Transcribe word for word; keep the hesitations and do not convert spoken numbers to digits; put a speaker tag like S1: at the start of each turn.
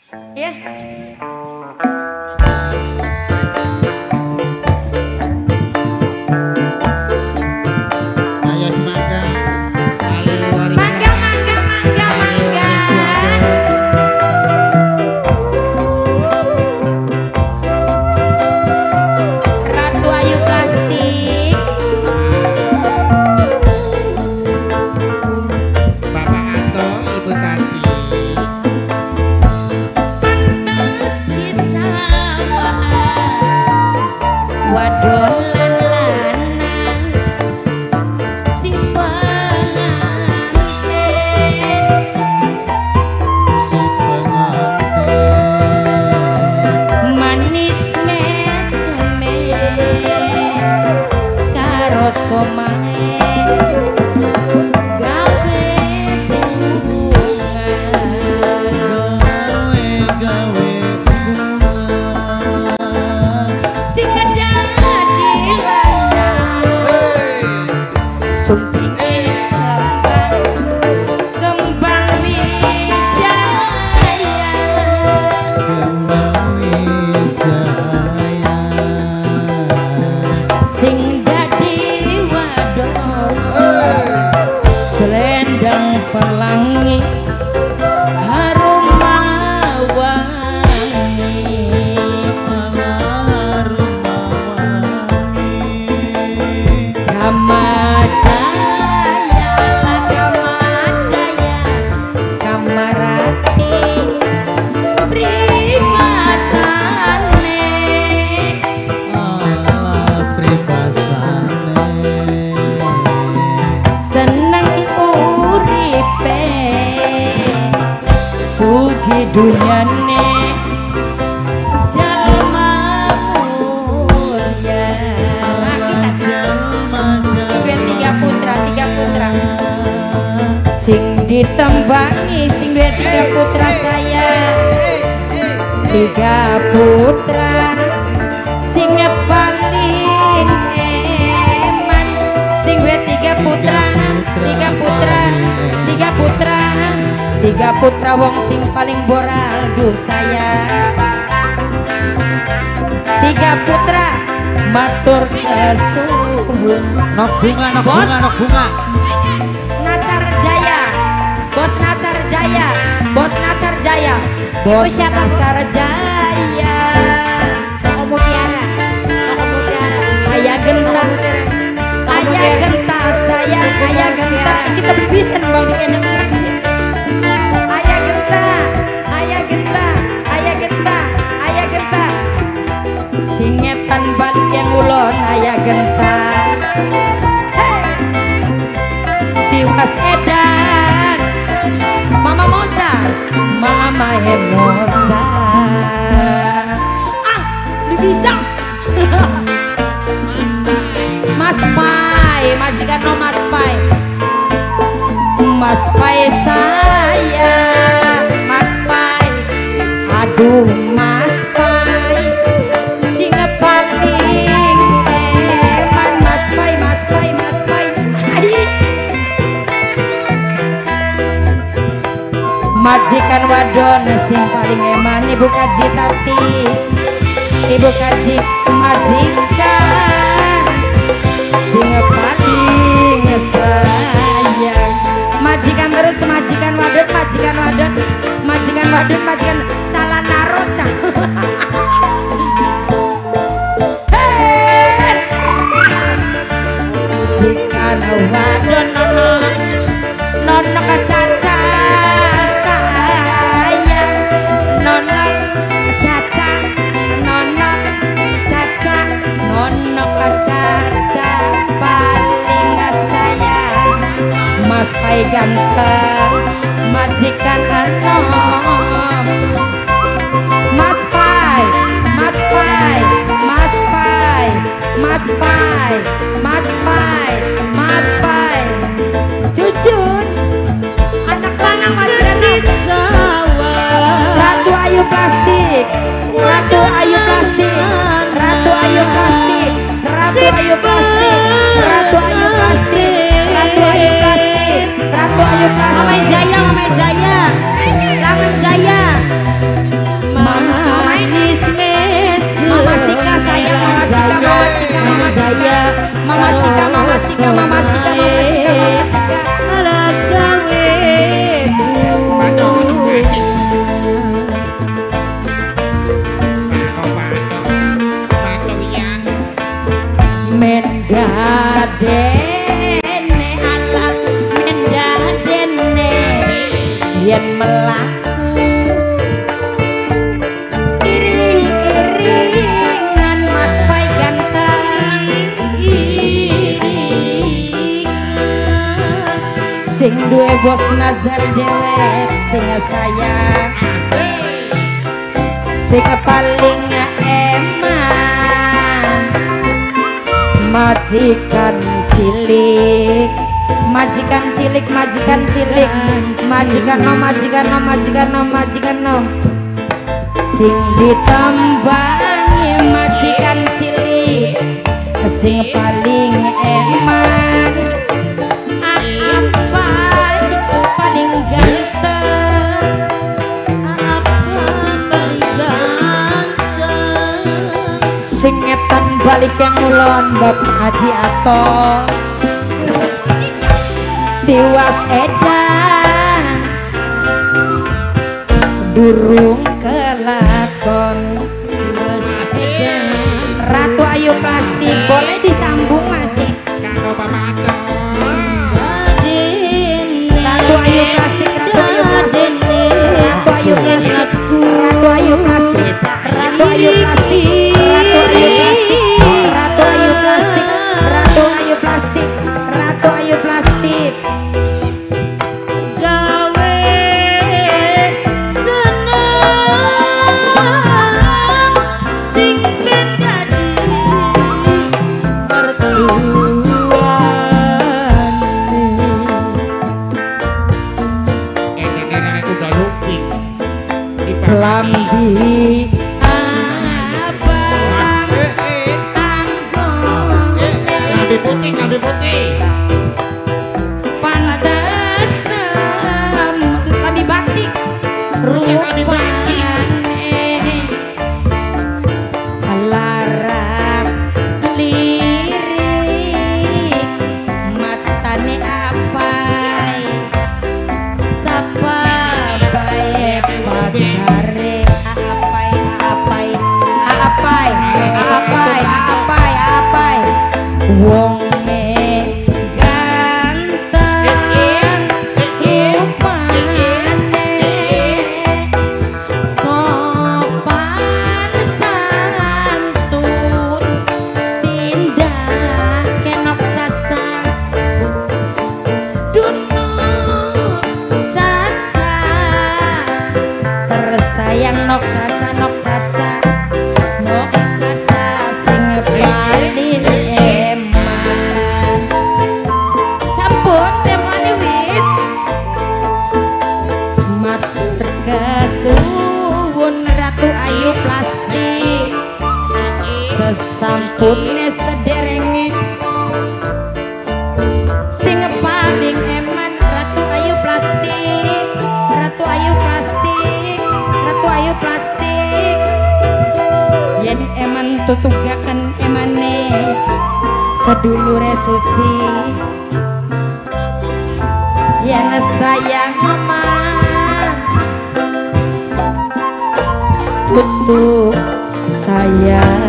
S1: Ya.
S2: Ayo semangka. Kali waris.
S1: Mangga, mangga, mangga, mangga. Ratu Ayu Plastik.
S2: Bapak Anto, Ibu Tanti.
S1: Pantes disawaan wadon lan lanang sing penganten
S2: Si pengantin.
S1: manis meseme karo somae gawe bunga
S2: Gawe-gawe bunga.
S1: sing dadi lanang sumpinge kembang kembang wijaya
S2: Kembang wijaya.
S1: sing dadi wadon selendang pelangi harum wangi
S2: Harum wangi.
S1: Kamajaya lah Kamajaya Kamarati primasane
S2: Ala pribasane.
S1: seneng uripe sugi dunyane jalma mulya kita Sing tiga putra, tiga putra. Sing ditembangi, sing dua tiga putra saya. Tiga putra, sing paling eman. Sing dua tiga putra, tiga putra, tiga putra, tiga putra wong sing paling boral duh saya. Tiga putra, matur kesuwun.
S2: Nok bunga, nok
S1: Bos.
S2: bunga, nok bunga.
S1: Nasar Jaya, Bos Nasar Jaya, Bos Nasar Jaya, Bos
S3: Ibu siapa, Bu?
S1: Nasar Jaya.
S3: Toko Mutiara, Toko Mutiara.
S1: Ayah genta, ayah genta sayang, ayah genta. Kita berpisan bang di kandang. Ayah genta, ayah genta, ayah genta, ayah genta. Singetan balik yang ulon, ayah genta. Tiwas edan Mama Moza Mama Emoza ah lu bisa Mas Pai majikan no Mas Pai Mas Pai saya Mas Pai aduh Mas Pai sing paling eman Mas Pai Mas Pai Mas Pai Hai. Majikan wadon sing paling eman Ibu Kaji Tati Ibu Kaji majikan sing paling sayang majikan terus majikan wadon majikan wadon majikan wadon majikan salah narot cah Hei. majikan wadon nono nono kacaca sayang nono caca nono caca nono kacaca paling sayang Mas Pai ganteng majikan anom Mas Pai Mas Pai Mas Pai Mas Pai Mas Pai Mas Pai jujur anak lanang majikan Ratu Ayu Plastik Ratu Ayu Plastik Ratu Ayu Plastik Ratu Ayu Plastik Ratu Ayu Plastik Ratu Ayu Plastik Ratu Ayu Plastik Mama Jaya Mama Jaya Laman Jaya melaku iring-iringan Mas Pai ganteng sing duwe bos nazar dewek sing sayang sing paling eman majikan cilik majikan cilik majikan cilik majikan no majikan no majikan no majikan no sing ditambangi majikan cilik sing paling eman Aapai paling ganteng Aapai paling ganteng sing ngetan balik yang ngulon Bapak Haji Ato tiwas edan durung kelakon Ratu Ayu Plastik boleh disambung masih Ratu Ayu Plastik Ratu Ayu Plastik Ratu Ayu Plastik Ratu Ayu Plastik Ratu Ayu Plastik Ratu Ayu Plastik Ratu Ayu Plastik Ratu Ayu Plastik Ratu Ayu Plastik lambi abang angkong
S4: lambi putih lambi putih
S1: pandas lambi batik rupane larak lirik matane apai sapa bae pacare apai apai apai apai apai apai wong nok caca nok caca nok caca sing paling eman sampun temane wis matur kasuwun Ratu Ayu Plastik sesampune sederenge sing paling eman Ratu Ayu Plastik Ratu Ayu Plastik Ratu Ayu Plastik yen eman tutugaken emane sedulure Susi yen sayang mama tutup sayang